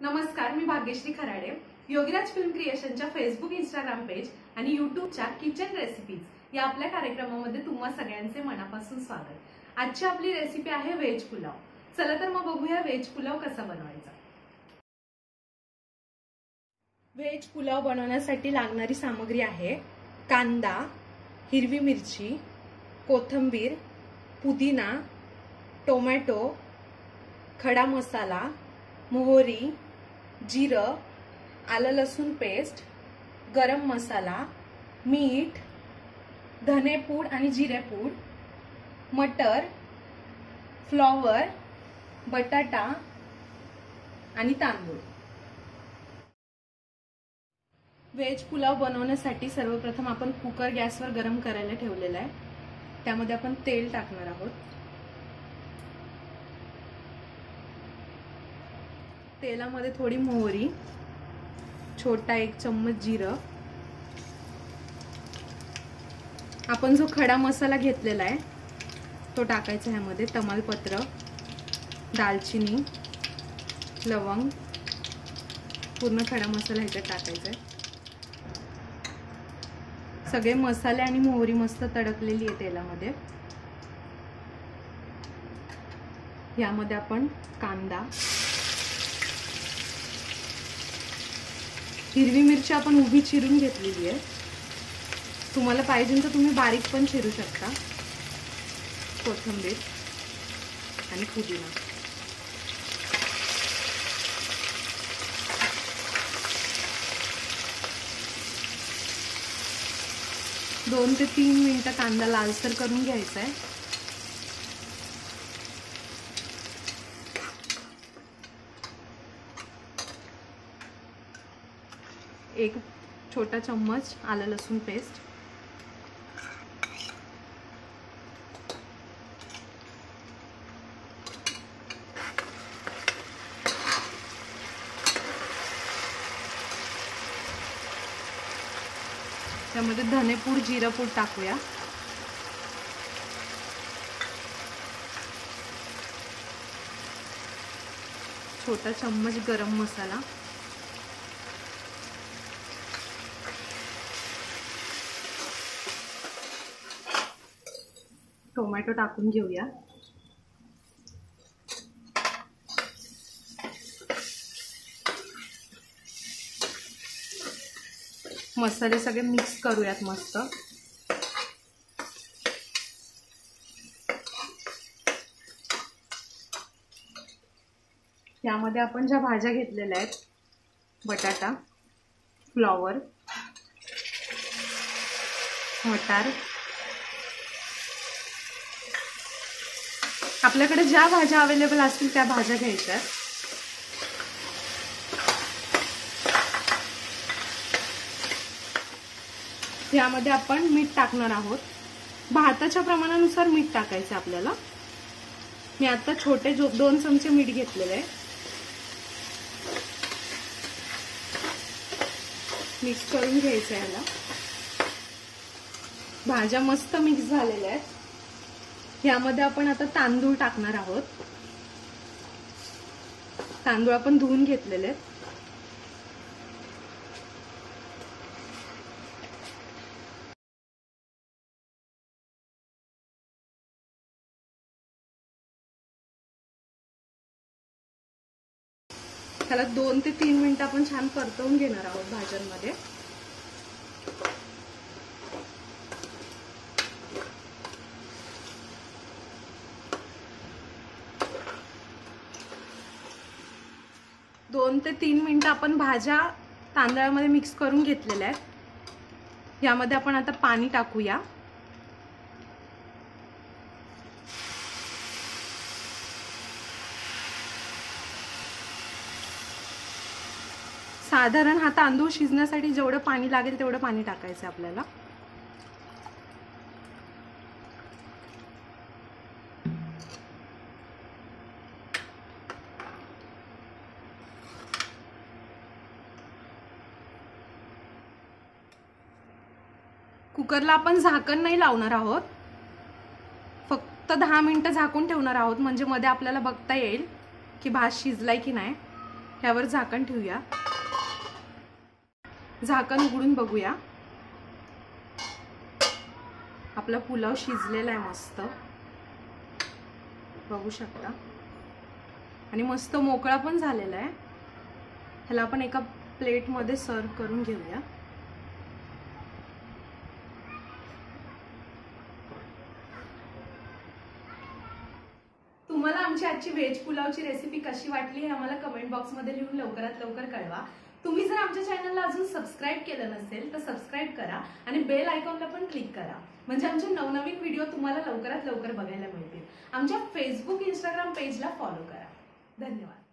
नमस्कार, मी भाग्यश्री खराडे. योगीराज फिल्म क्रिएशनच्या फेसबुक, इंस्टाग्राम पेज आणि यूट्यूबच्या किचन रेसिपीज या आपल्या कार्यक्रमामध्ये तुम्हा सगळ्यांचे मनापासून स्वागत. आजची आपली रेसिपी आहे व्हेज पुलाव. चला तर मग बघूया व्हेज पुलाव कसा बनवायचा. व्हेज पुलाव बनवण्यासाठी लागणारी सामग्री आहे कांदा, हिरवी मिरची, कोथिंबीर, पुदिना, टोमॅटो, खडा मसाला, मोहरी, जिरं, आलं लसूण पेस्ट, गरम मसाला, मीठ, धनेपूड आणि जिरेपूड, मटर, फ्लॉवर, बटाटा आणि तांदूळ. व्हेज पुलाव बनवण्यासाठी सर्वप्रथम आपण कुकर गॅसवर गरम करायला ठेवलेला आहे. त्यामध्ये आपण तेल टाकणार आहोत. तेलामध्ये थोडी मोहरी, छोटा 1 चम्मच जिरं, आपण जो खडा मसाला घेतलेला आहे तो टाकायचा. ह्यामध्ये तमालपत्र, दालचिनी, लवंग, पूर्ण खडा मसाला ह्याच्यात टाकायचा आहे. सगळे मसाले आणि मोहरी मस्त तडकलेली आहे तेलामध्ये. यामध्ये आपण कांदा, हिरवी मिरची आपण उभी चिरून घेतलेली आहे. तुम्हाला पाहिजे तर तुम्ही बारीक पण चिरू शकता. कोथिंबीर आणि पुदिना. दोन ते 3 मिनिटं कांदा लालसर करून घ्यायचा आहे. एक छोटा चम्मच आलं लसूण पेस्ट, त्यामध्ये धनेपूड, जिरापूड टाकूया. छोटा चम्मच गरम मसाला, टोमॅटो टाकून घेऊया. मसाले सगळे मिक्स करूयात मस्त. यामध्ये आपण ज्या भाज्या घेतलेल्या आहेत, बटाटा, फ्लॉवर, मटार, आपल्याकडे ज्या भाज्या अवेलेबल असतील त्या भाज्या घ्यायच्या. यामध्ये आपण मीठ टाकणार आहोत. भाताच्या प्रमाणानुसार मीठ टाकायचं आपल्याला. मी आता छोटे 2 चमचे मीठ घेतलेले आहे. मिक्स करून घ्यायचं याला. भाज्या मस्त मिक्स झालेल्या आहेत. यामध्ये आपण आता तांदूळ टाकणार आहोत. तांदूळ आपण धुवून घेतलेले आहेत. त्याला 2 ते 3 मिनिटं आपण छान परतवून घेणार आहोत भाज्यांमध्ये. दोन ते 3 मिनिटं आपण भाज्या तांदळामध्ये मिक्स करून घेतलेल्या आहेत. यामध्ये आपण आता पाणी टाकूया. साधारण हा तांदूळ शिजण्यासाठी जेवढं पाणी लागेल तेवढं पाणी टाकायचं आपल्याला. कुकरला आपण झाकण नाही लावणार आहोत. फक्त 10 मिनिटं झाकून ठेवणार आहोत, म्हणजे मध्ये आपल्याला बघता येईल की भात शिजलाय की नाही. ह्यावर झाकण ठेवूया. झाकण उघडून बघूया. आपला पुलाव शिजलेला आहे मस्त, बघू शकता. आणि मस्त मोकळा पण झालेला आहे. ह्याला आपण एका प्लेटमध्ये सर्व करून घेऊया. तुम्हाला आमची आजची व्हेज पुलावची रेसिपी कशी वाटली हे आम्हाला कमेंट बॉक्समध्ये लिहून लवकरात लवकर कळवा. तुम्ही जर आमच्या चॅनलला अजून सबस्क्राईब केलं नसेल तर सबस्क्राईब करा आणि बेल आयकॉनला पण क्लिक करा, म्हणजे आमचे नवनवीन व्हिडिओ तुम्हाला लवकरात लवकर बघायला मिळतील. आमच्या फेसबुक इंस्टाग्राम पेजला फॉलो करा. धन्यवाद.